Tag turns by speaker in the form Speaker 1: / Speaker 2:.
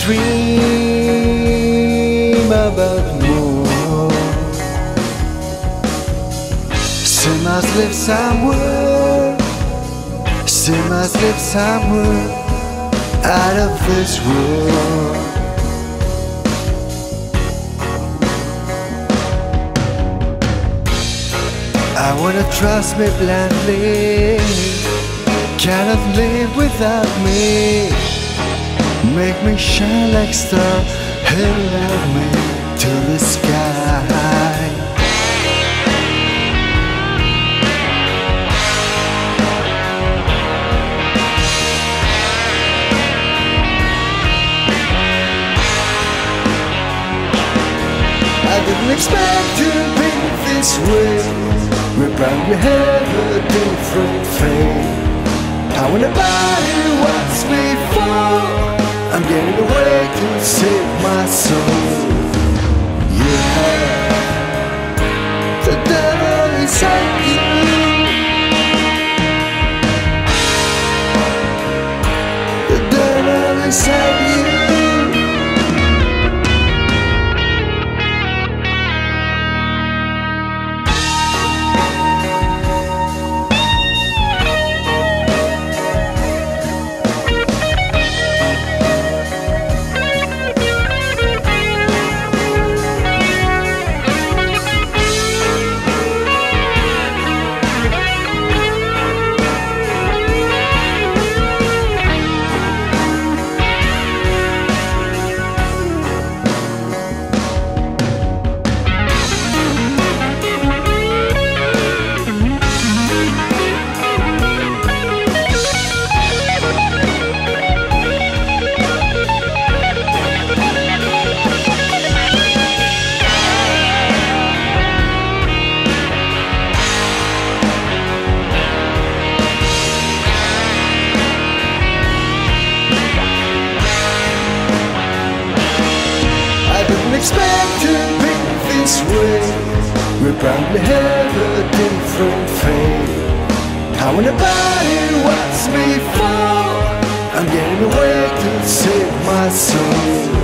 Speaker 1: dream about more. She must live somewhere. She must live somewhere out of this world. I wanna trust me blindly. Cannot live without me. Make me shine like star and love me to the sky. I didn't expect to be this way. We probably have a different fate. I wanna buy what's before. I'm getting away to save my soul. Yeah, the devil inside you. The devil inside you. Expect to be this way. We probably have a different fate. I wanna buy what's before. I'm getting away to save my soul.